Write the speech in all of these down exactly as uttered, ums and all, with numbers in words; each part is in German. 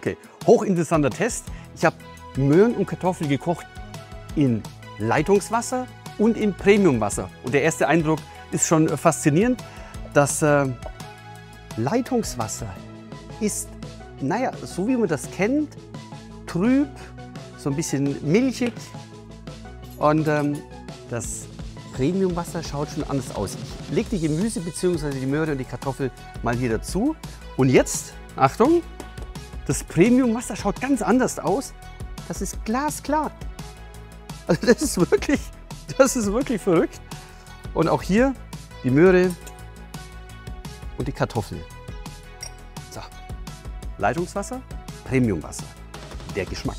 Okay, hochinteressanter Test. Ich habe Möhren und Kartoffeln gekocht in Leitungswasser und in Premiumwasser. Und der erste Eindruck ist schon faszinierend. Das äh, Leitungswasser ist, naja, so wie man das kennt, trüb, so ein bisschen milchig. Und ähm, das Premiumwasser schaut schon anders aus. Ich lege die Gemüse bzw. die Möhre und die Kartoffel mal hier dazu. Und jetzt, Achtung, das Premiumwasser schaut ganz anders aus. Das ist glasklar. Also das ist wirklich, das ist wirklich verrückt. Und auch hier die Möhre und die Kartoffel. So, Leitungswasser, Premiumwasser. Der Geschmack.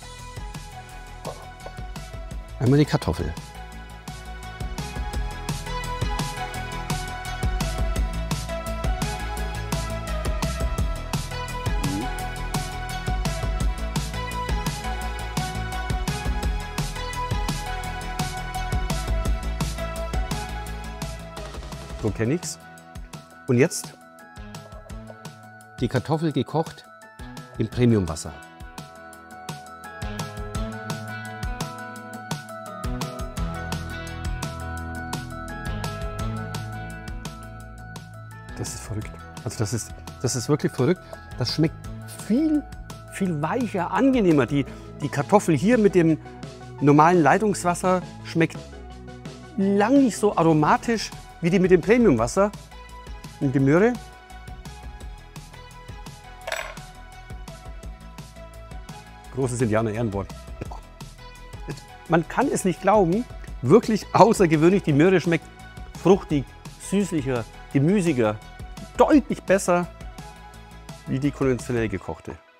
Einmal die Kartoffel. So kenne ich's. Und jetzt die Kartoffel gekocht im Premiumwasser. Das ist verrückt. Also das ist, das ist wirklich verrückt. Das schmeckt viel, viel weicher, angenehmer. Die, die Kartoffel hier mit dem normalen Leitungswasser schmeckt lang nicht so aromatisch wie die mit dem Premiumwasser. Und die Möhre. Großes Indianer-Ehrenwort. Man kann es nicht glauben, wirklich außergewöhnlich. Die Möhre schmeckt fruchtig, süßlicher, gemüsiger, deutlich besser wie die konventionell gekochte.